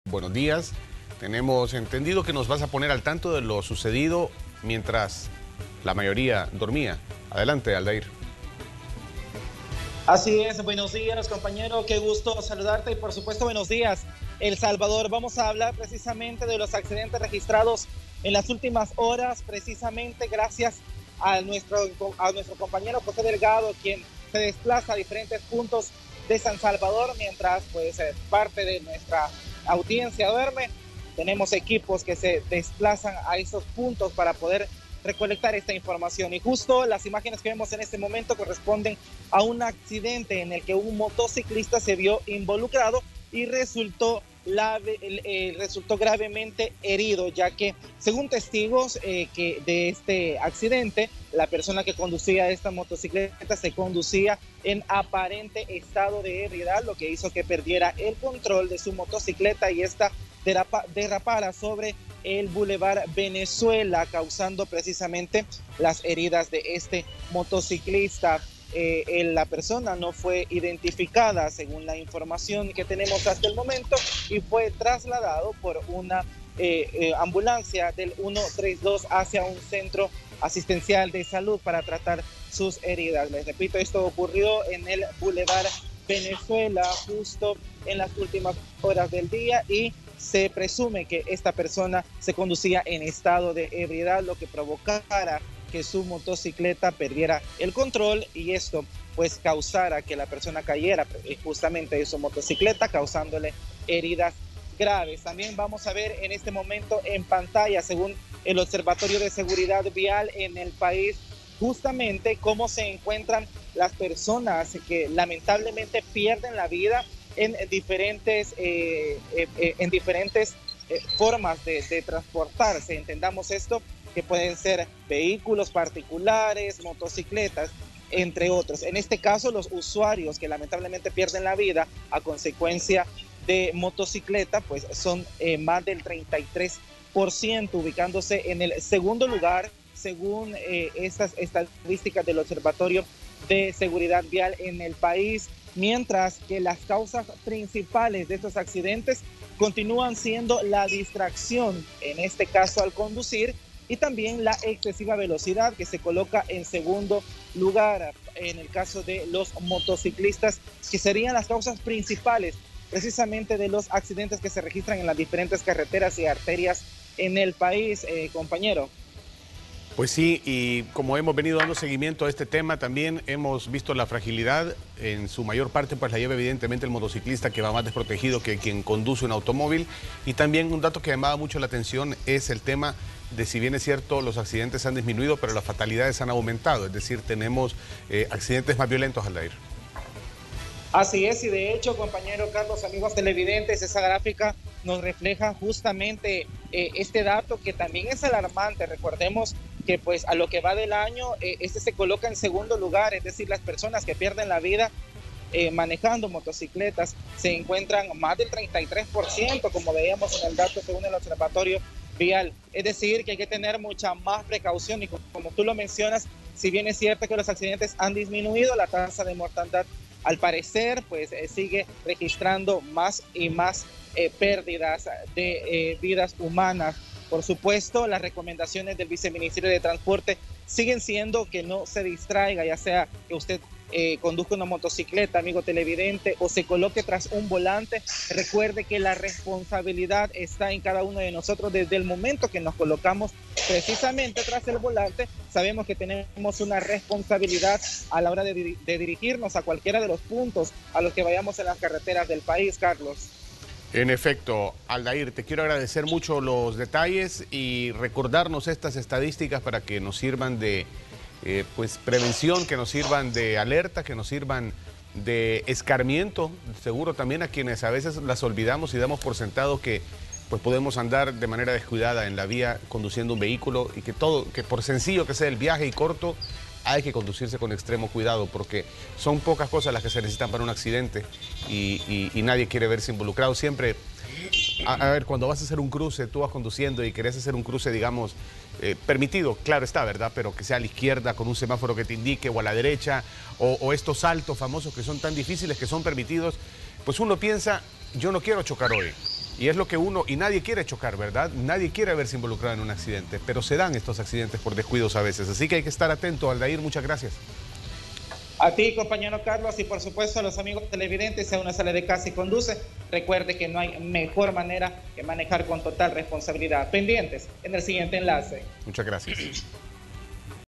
Buenos días. Tenemos entendido que nos vas a poner al tanto de lo sucedido mientras la mayoría dormía. Adelante, Aldair. Así es, buenos días compañero, qué gusto saludarte y por supuesto buenos días El Salvador. Vamos a hablar precisamente de los accidentes registrados en las últimas horas, precisamente gracias a nuestro compañero José Delgado, quien se desplaza a diferentes puntos de San Salvador mientras parte de nuestra audiencia duerme. Tenemos equipos que se desplazan a esos puntos para poder recolectar esta información, y justo las imágenes que vemos en este momento corresponden a un accidente en el que un motociclista se vio involucrado y resultó gravemente herido, ya que según testigos que de este accidente, la persona que conducía esta motocicleta se conducía en aparente estado de ebriedad, lo que hizo que perdiera el control de su motocicleta y esta derrapara sobre el Boulevard Venezuela, causando precisamente las heridas de este motociclista. La persona no fue identificada según la información que tenemos hasta el momento y fue trasladado por una ambulancia del 132 hacia un centro asistencial de salud para tratar sus heridas. Les repito, esto ocurrió en el Boulevard Venezuela justo en las últimas horas del día y se presume que esta persona se conducía en estado de ebriedad, lo que provocara que su motocicleta perdiera el control y esto pues causara que la persona cayera justamente de su motocicleta, causándole heridas graves. También vamos a ver en este momento en pantalla, según el Observatorio de Seguridad Vial en el país, justamente cómo se encuentran las personas que lamentablemente pierden la vida en diferentes formas de transportarse. Entendamos esto, que pueden ser vehículos particulares, motocicletas, entre otros. En este caso, los usuarios que lamentablemente pierden la vida a consecuencia de motocicleta, pues son más del 33%, ubicándose en el segundo lugar, según estas estadísticas del Observatorio de Seguridad Vial en el país, mientras que las causas principales de estos accidentes continúan siendo la distracción, en este caso al conducir, y también la excesiva velocidad, que se coloca en segundo lugar en el caso de los motociclistas, que serían las causas principales precisamente de los accidentes que se registran en las diferentes carreteras y arterias en el país, compañero. Pues sí, y como hemos venido dando seguimiento a este tema, también hemos visto la fragilidad, en su mayor parte pues la lleva evidentemente el motociclista, que va más desprotegido que quien conduce un automóvil. Y también un dato que llamaba mucho la atención es el tema de, si bien es cierto, los accidentes han disminuido, pero las fatalidades han aumentado, es decir, tenemos accidentes más violentos al aire. Así es, y de hecho, compañero Carlos, amigos televidentes, esa gráfica nos refleja justamente este dato, que también es alarmante. Recordemos que pues a lo que va del año, este se coloca en segundo lugar, es decir, las personas que pierden la vida manejando motocicletas se encuentran más del 33%, como veíamos en el dato según el Observatorio Vial. Es decir, que hay que tener mucha más precaución y como tú lo mencionas, si bien es cierto que los accidentes han disminuido, la tasa de mortandad al parecer pues sigue registrando más y más pérdidas de vidas humanas. Por supuesto, las recomendaciones del Viceministerio de Transporte siguen siendo que no se distraiga, ya sea que usted conduzca una motocicleta, amigo televidente, o se coloque tras un volante. Recuerde que la responsabilidad está en cada uno de nosotros desde el momento que nos colocamos precisamente tras el volante. Sabemos que tenemos una responsabilidad a la hora de dirigirnos a cualquiera de los puntos a los que vayamos en las carreteras del país, Carlos. En efecto, Aldair, te quiero agradecer mucho los detalles y recordarnos estas estadísticas para que nos sirvan de prevención, que nos sirvan de alerta, que nos sirvan de escarmiento, seguro también a quienes a veces las olvidamos y damos por sentado que pues podemos andar de manera descuidada en la vía conduciendo un vehículo, y que por sencillo que sea el viaje y corto, hay que conducirse con extremo cuidado, porque son pocas cosas las que se necesitan para un accidente y nadie quiere verse involucrado. Siempre, a ver, cuando vas a hacer un cruce, tú vas conduciendo y querés hacer un cruce, digamos, permitido, claro está, ¿verdad? Pero que sea a la izquierda con un semáforo que te indique, o a la derecha, o estos saltos famosos que son tan difíciles, que son permitidos, pues uno piensa, yo no quiero chocar hoy. Y es lo que y nadie quiere chocar, ¿verdad? Nadie quiere verse involucrado en un accidente, pero se dan estos accidentes por descuidos a veces. Así que hay que estar atento, Aldair, muchas gracias. A ti, compañero Carlos, y por supuesto a los amigos televidentes, si uno sale de casa y conduce, recuerde que no hay mejor manera que manejar con total responsabilidad. Pendientes en el siguiente enlace. Muchas gracias.